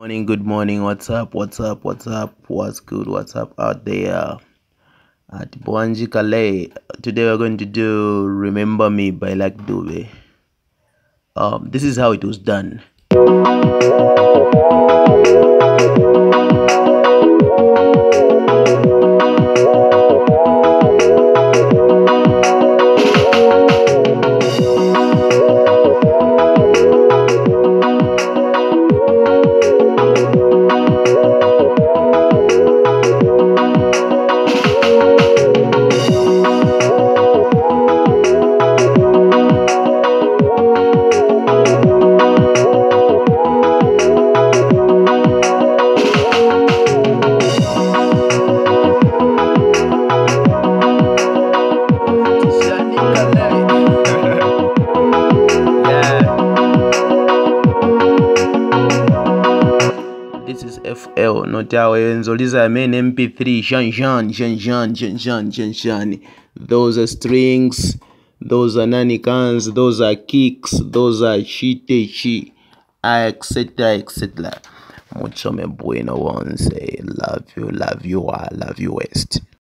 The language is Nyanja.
Good morning, what's up, what's good, what's up out there at Bwanji Calais. Today we're going to do Remember Me by Lucky Dube. This is how it was done. This is FL, not our Enzoliza main MP3, Shan. Those are strings, those are nani cans, those are kicks, those are chi, etc. Mucho me bueno, one say love you, love you West.